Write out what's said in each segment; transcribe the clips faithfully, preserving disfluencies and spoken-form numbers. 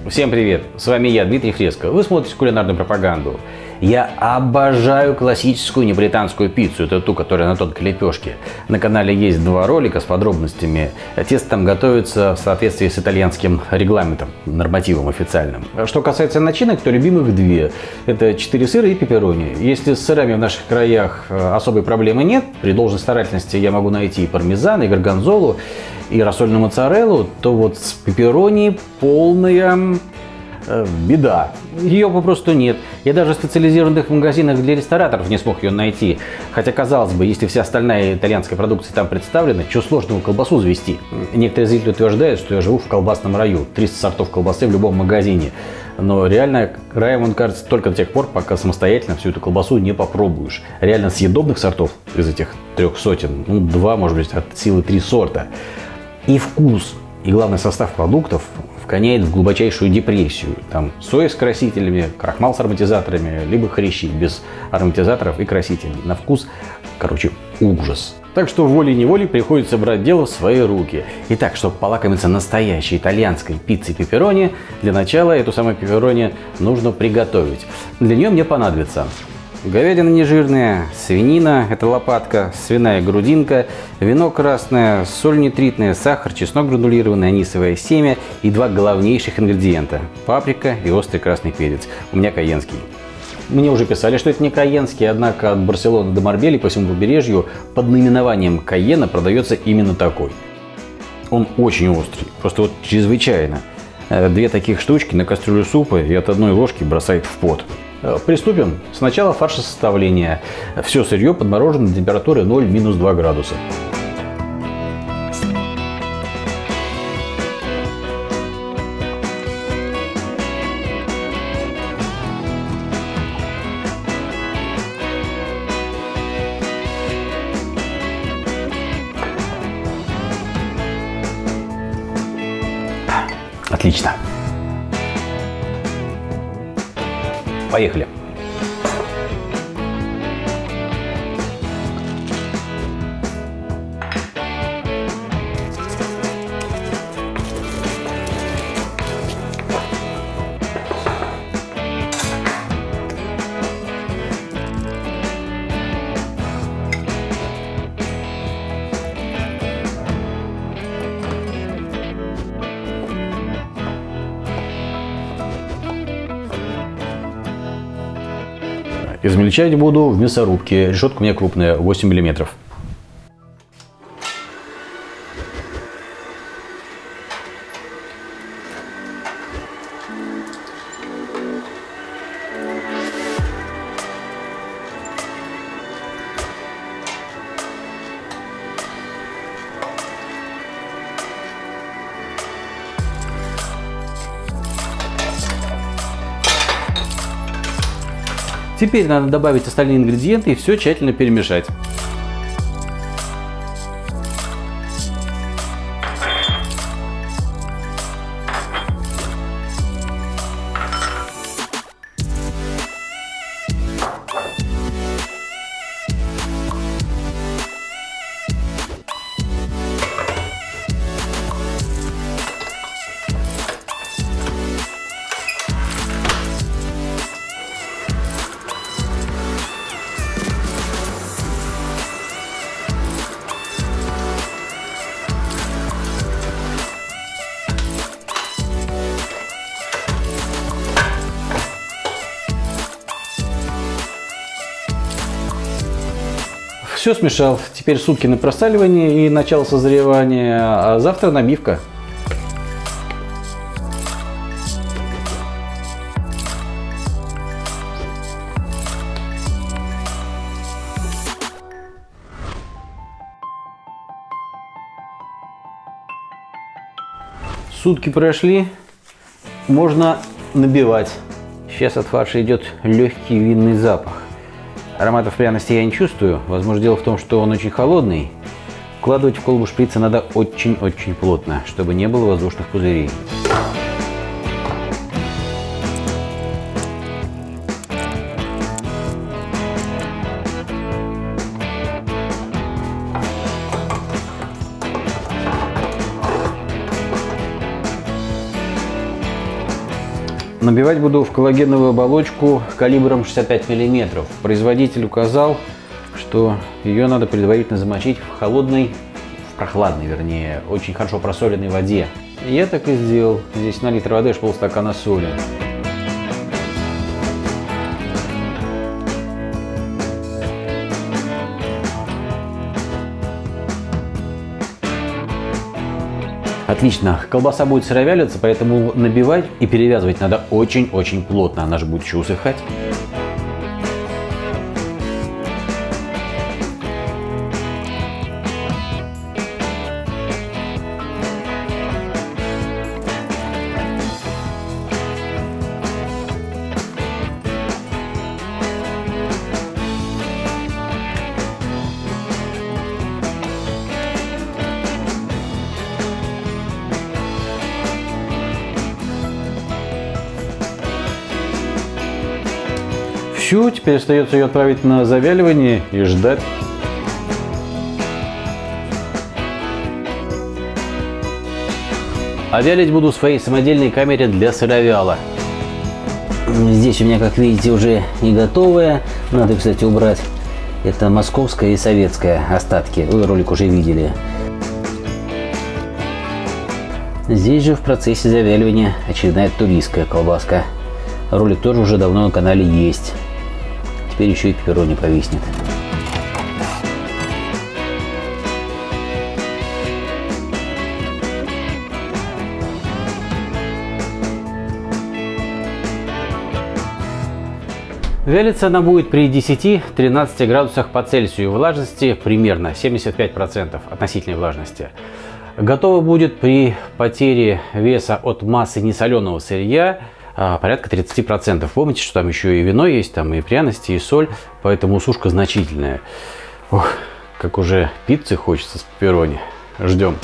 Всем привет! С вами я, Дмитрий Фреско. Вы смотрите кулинарную пропаганду. Я обожаю классическую неаполитанскую пиццу. Это ту, которая на тонкой лепешке. На канале есть два ролика с подробностями. Тесто там готовится в соответствии с итальянским регламентом, нормативом официальным. Что касается начинок, то любимых две. Это четыре сыра и пепперони. Если с сырами в наших краях особой проблемы нет, при должной старательности я могу найти и пармезан, и горгонзолу, и рассольную моцареллу, то вот с пепперони полная э, беда. Ее попросту нет. Я даже в специализированных магазинах для рестораторов не смог ее найти. Хотя, казалось бы, если вся остальная итальянская продукция там представлена, чего сложного колбасу завести? Некоторые зрители утверждают, что я живу в колбасном раю. триста сортов колбасы в любом магазине. Но реально раем он кажется только до тех пор, пока самостоятельно всю эту колбасу не попробуешь. Реально съедобных сортов из этих трех сотен, ну, два, может быть, от силы три сорта. И вкус, и главный состав продуктов вгоняет в глубочайшую депрессию. Там соя с красителями, крахмал с ароматизаторами, либо хрящи без ароматизаторов и красителей. На вкус, короче, ужас. Так что волей-неволей приходится брать дело в свои руки. Итак, чтобы полакомиться настоящей итальянской пиццей пепперони, для начала эту самую пепперони нужно приготовить. Для нее мне понадобится говядина нежирная, свинина, это лопатка, свиная грудинка, вино красное, соль нитритная, сахар, чеснок гранулированный, анисовое семя и два главнейших ингредиента – паприка и острый красный перец. У меня кайенский. Мне уже писали, что это не кайенский, однако от Барселоны до Марбельи по всему побережью под наименованием кайена продается именно такой. Он очень острый, просто вот чрезвычайно. Две таких штучки на кастрюлю супа и от одной ложки бросает в пот. Приступим. Сначала фаршесоставление. Все сырье подморожено до температуры ноль минус два градуса. Отлично. Поехали. Измельчать буду в мясорубке. Решетка у меня крупная, восемь миллиметров. Теперь надо добавить остальные ингредиенты и все тщательно перемешать. Все смешал. Теперь сутки на просаливание и начало созревания, а завтра набивка. Сутки прошли, можно набивать. Сейчас от фарша идет легкий винный запах. Ароматов пряности я не чувствую. Возможно, дело в том, что он очень холодный. Вкладывать в колбу шприца надо очень-очень плотно, чтобы не было воздушных пузырей. Набивать буду в коллагеновую оболочку калибром шестьдесят пять миллиметров. Производитель указал, что ее надо предварительно замочить в холодной, в прохладной, вернее, очень хорошо просоленной воде. И я так и сделал. Здесь на литр воды аж полстакана соли. Отлично, колбаса будет сыровялиться, поэтому набивать и перевязывать надо очень-очень плотно, она же будет еще усыхать. Все, теперь остается ее отправить на завяливание и ждать. А вялить буду в своей самодельной камере для сыровяла. Здесь у меня, как видите, уже и готовое. Надо, кстати, убрать. Это московская и советская остатки. Вы ролик уже видели. Здесь же в процессе завяливания очередная туристская колбаска. Ролик тоже уже давно на канале есть. Теперь еще и пепперони повиснет. Вялиться она будет при десяти-тринадцати градусах по Цельсию. Влажности примерно семьдесят пять процентов относительной влажности. Готово будет при потере веса от массы несоленого сырья порядка тридцати процентов. Помните, что там еще и вино есть, там и пряности, и соль, поэтому сушка значительная. Ох, как уже пиццы хочется с пепперони. Ждем.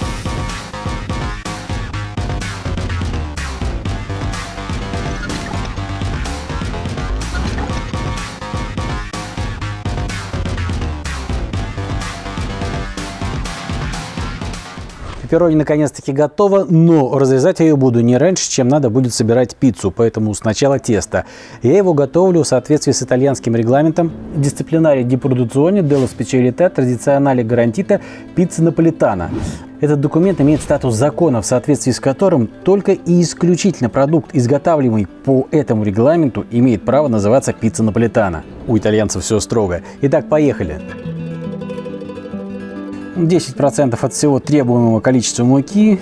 Пепперони наконец-таки готова, но разрезать я ее буду не раньше, чем надо будет собирать пиццу, поэтому сначала тесто. Я его готовлю в соответствии с итальянским регламентом Disciplinari di Produzione della Specialità Tradizionale Garantita Pizza Napoletana. Этот документ имеет статус закона, в соответствии с которым только и исключительно продукт, изготавливаемый по этому регламенту, имеет право называться пицца наполитана. У итальянцев все строго. Итак, поехали. десять процентов от всего требуемого количества муки,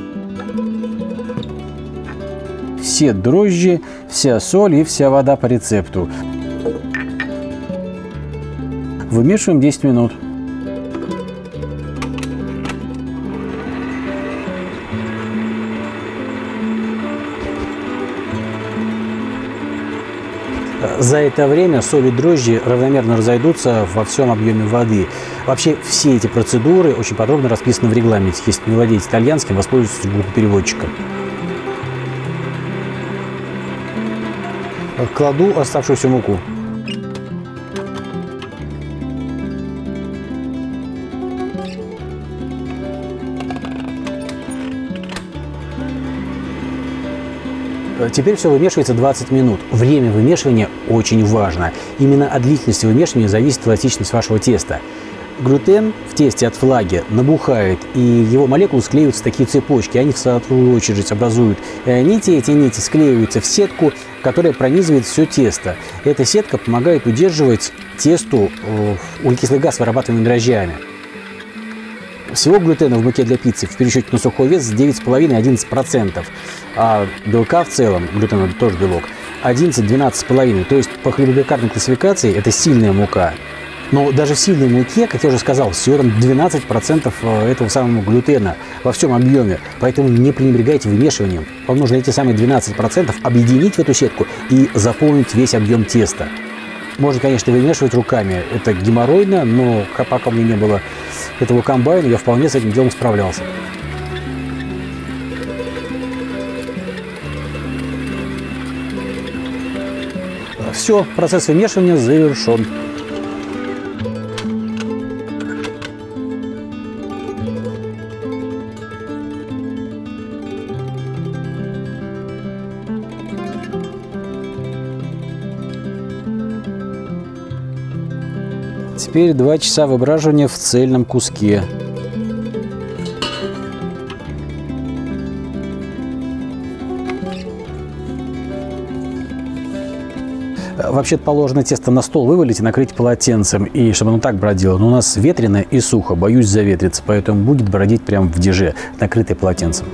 все дрожжи, вся соль и вся вода по рецепту. Вымешиваем десять минут. За это время соль и дрожжи равномерно разойдутся во всем объеме воды. Вообще все эти процедуры очень подробно расписаны в регламенте. Если не владеете итальянским, воспользуйтесь Google переводчиком. Кладу оставшуюся муку. Теперь все вымешивается двадцать минут. Время вымешивания очень важно. Именно от длительности вымешивания зависит пластичность вашего теста. Глютен в тесте от влаги набухает, и его молекулы склеиваются в такие цепочки. Они в свою очередь образуют нити. Эти нити склеиваются в сетку, которая пронизывает все тесто. Эта сетка помогает удерживать тесту углекислый газ, вырабатываемый дрожжами. Всего глютена в муке для пиццы в пересчете на сухой вес девять целых пять десятых — одиннадцать процентов. А белка в целом, глютен это тоже белок, одиннадцать — двенадцать целых пять десятых. То есть по хлебопекарной классификации это сильная мука. Но даже в сильной муке, как я уже сказал, всего там двенадцать процентов этого самого глютена во всем объеме. Поэтому не пренебрегайте вымешиванием. Вам нужно эти самые двенадцать процентов объединить в эту сетку и заполнить весь объем теста. Можно, конечно, вымешивать руками. Это геморройно, но пока у меня не было этого комбайна, я вполне с этим делом справлялся. Все, процесс вымешивания завершен. теперь два часа выбраживания в цельном куске. Вообще-то положено тесто на стол вывалить и накрыть полотенцем, и чтобы оно так бродило. Но у нас ветрено и сухо, боюсь заветриться, поэтому будет бродить прямо в диже, накрытой полотенцем.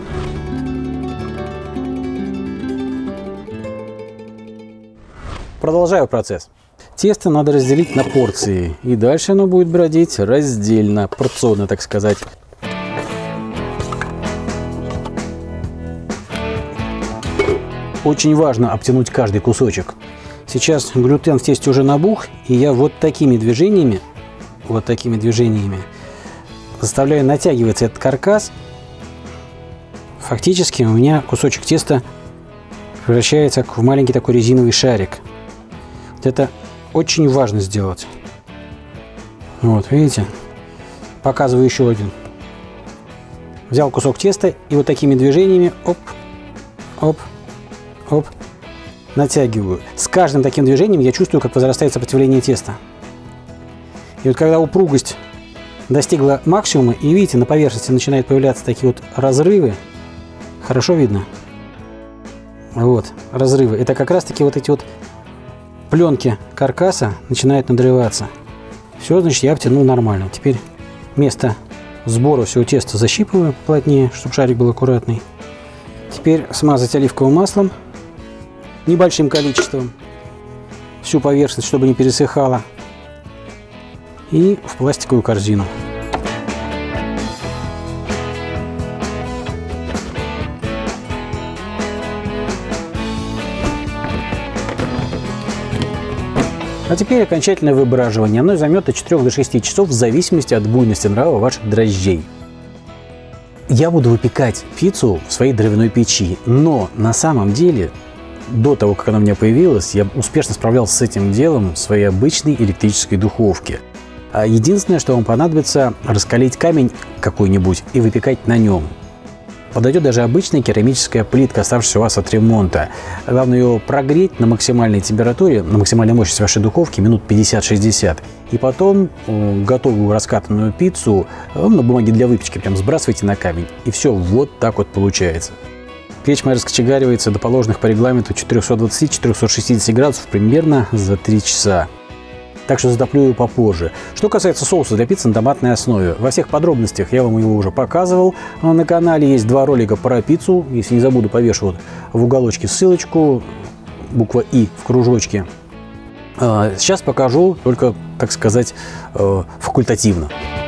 Продолжаю процесс. Тесто надо разделить на порции, и дальше оно будет бродить раздельно, порционно, так сказать. Очень важно обтянуть каждый кусочек. Сейчас глютен в тесте уже набух, и я вот такими движениями, вот такими движениями заставляю натягиваться этот каркас. Фактически у меня кусочек теста превращается в маленький такой резиновый шарик. Вот это очень важно сделать. Вот, видите? Показываю еще один. Взял кусок теста и вот такими движениями, оп, оп, оп, натягиваю. С каждым таким движением я чувствую, как возрастает сопротивление теста. И вот когда упругость достигла максимума, и видите, на поверхности начинают появляться такие вот разрывы, хорошо видно? Вот, разрывы. Это как раз таки вот эти вот пленки каркаса начинают надрываться. Все, значит, я обтянул нормально. Теперь место сбора всего теста защипываю плотнее, чтобы шарик был аккуратный. Теперь смазать оливковым маслом небольшим количеством всю поверхность, чтобы не пересыхала, и в пластиковую корзину. А теперь окончательное выбраживание. Оно займет от четырёх до шести часов в зависимости от буйности нрава ваших дрожжей. Я буду выпекать пиццу в своей дровяной печи, но на самом деле до того, как она у меня появилась, я успешно справлялся с этим делом в своей обычной электрической духовке. А единственное, что вам понадобится, раскалить камень какой-нибудь и выпекать на нем. Подойдет даже обычная керамическая плитка, оставшаяся у вас от ремонта. Главное ее прогреть на максимальной температуре, на максимальной мощности вашей духовки минут пятьдесят-шестьдесят. И потом э, готовую раскатанную пиццу э, на бумаге для выпечки прям сбрасывайте на камень. И все вот так вот получается. Печь моя раскочегаривается до положенных по регламенту четырёхсот двадцати — четырёхсот шестидесяти градусов примерно за три часа. Так что затоплю ее попозже. Что касается соуса для пиццы на томатной основе, во всех подробностях я вам его уже показывал. На канале есть два ролика про пиццу. Если не забуду, повешу вот в уголочке ссылочку. Буква И в кружочке. Сейчас покажу только, так сказать, факультативно.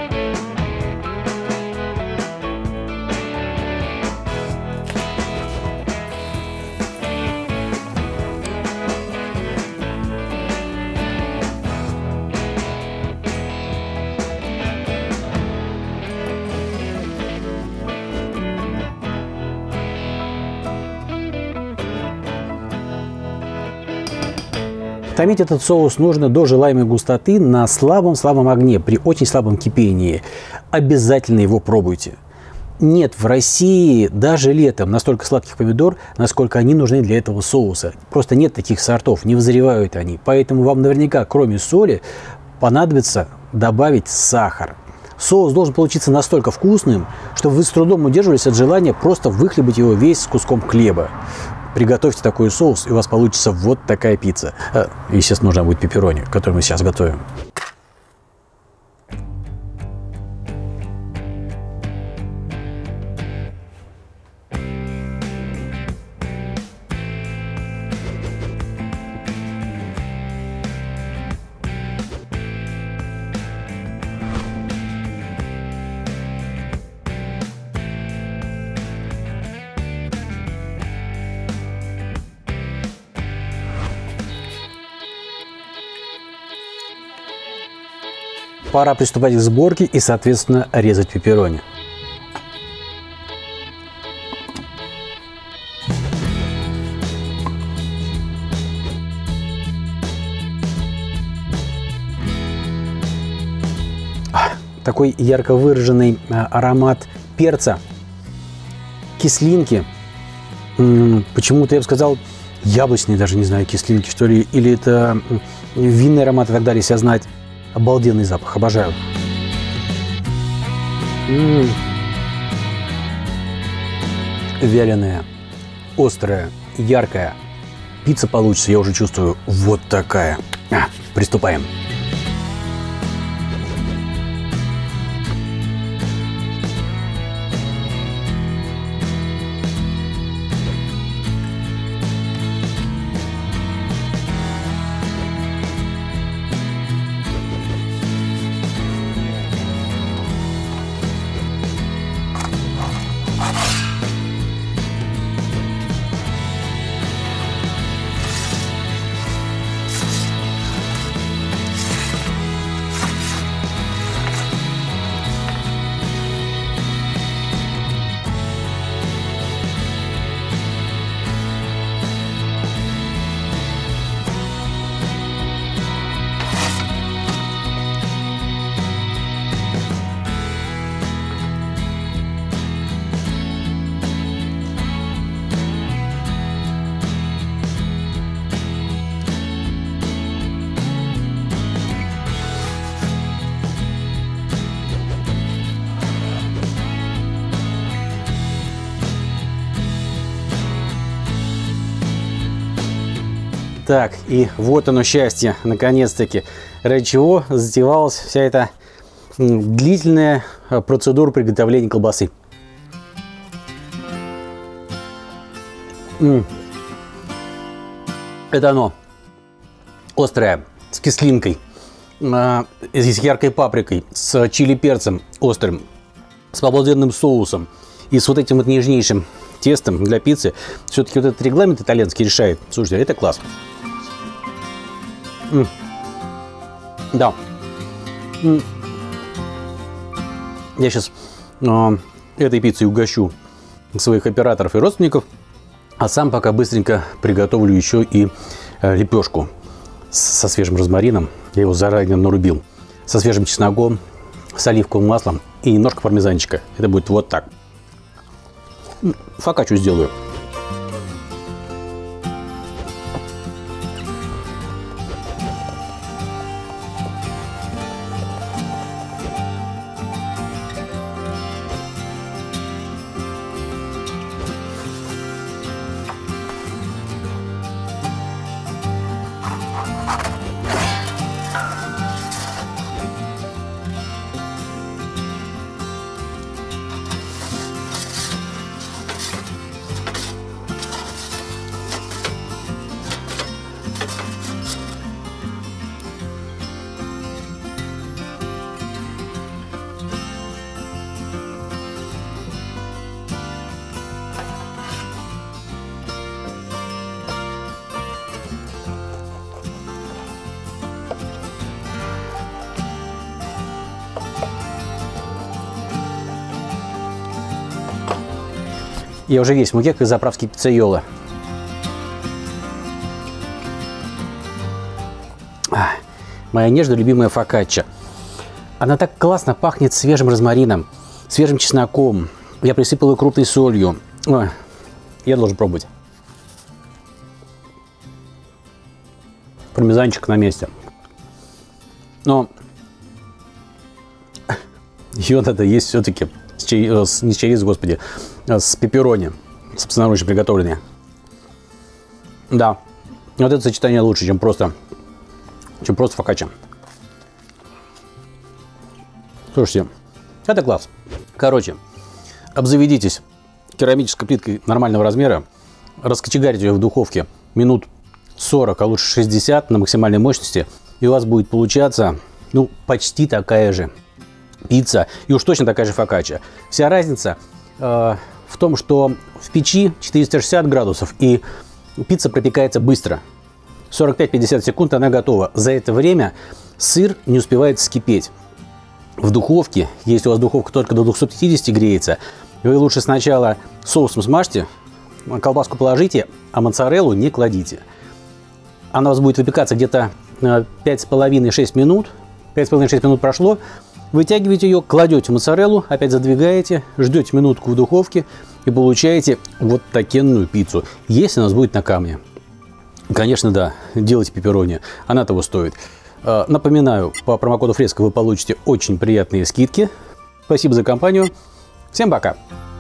Томить этот соус нужно до желаемой густоты на слабом-слабом огне, при очень слабом кипении. Обязательно его пробуйте. Нет в России даже летом настолько сладких помидор, насколько они нужны для этого соуса. Просто нет таких сортов, не вызревают они. Поэтому вам наверняка, кроме соли, понадобится добавить сахар. Соус должен получиться настолько вкусным, чтобы вы с трудом удерживались от желания просто выхлебать его весь с куском хлеба. Приготовьте такой соус, и у вас получится вот такая пицца. Естественно, нужна будет пепперони, которую мы сейчас готовим. Пора приступать к сборке и, соответственно, резать пепперони. Такой ярко выраженный аромат перца, кислинки. Почему-то я бы сказал яблочный, даже не знаю, кислинки, что ли, или это винный аромат и так далее, если знать. Обалденный запах, обожаю. М-м-м. Вяленая, острая, яркая. Пицца получится, я уже чувствую, вот такая. А, приступаем. Так, и вот оно счастье, наконец-таки, ради чего затевалась вся эта длительная процедура приготовления колбасы. М-м. Это оно, острое, с кислинкой, а, с яркой паприкой, с чили-перцем острым, с обалденным соусом и с вот этим вот нежнейшим тестом для пиццы. Все-таки вот этот регламент итальянский решает. Слушайте, это класс. М-м. Да. М-м. Я сейчас э, этой пиццей угощу своих операторов и родственников, а сам пока быстренько приготовлю еще и э, лепешку со свежим розмарином. Я его заранее нарубил. Со свежим чесноком, с оливковым маслом и немножко пармезанчика. Это будет вот так. Фокаччу сделаю. Я уже весь в муке, как заправский пиццайола. Моя нежно любимая фокачча. Она так классно пахнет свежим розмарином, свежим чесноком. Я присыпал ее крупной солью. Ой, я должен пробовать. Пармезанчик на месте. Но ее надо есть все-таки с, с, не с чаиз, господи, с пепперони, собственноручно приготовленные. Да, вот это сочетание лучше, чем просто, чем просто фокачча. Слушайте, это класс. Короче, обзаведитесь керамической плиткой нормального размера, раскочегарите ее в духовке минут сорок, а лучше шестьдесят на максимальной мощности, и у вас будет получаться, ну, почти такая же пицца, и уж точно такая же фокачча. Вся разница э, в том, что в печи четыреста шестьдесят градусов, и пицца пропекается быстро. сорок пять — пятьдесят секунд она готова. За это время сыр не успевает вскипеть. В духовке, если у вас духовка только до двухсот пятидесяти греется, вы лучше сначала соусом смажьте, колбаску положите, а моцареллу не кладите. Она у вас будет выпекаться где-то пять с половиной — шесть минут. пять с половиной — шесть минут прошло. Вытягиваете ее, кладете моцареллу, опять задвигаете, ждете минутку в духовке и получаете вот такенную пиццу, если она у нас будет на камне. Конечно, да, делайте пепперони, она того стоит. Напоминаю, по промокоду Фреска вы получите очень приятные скидки. Спасибо за компанию. Всем пока!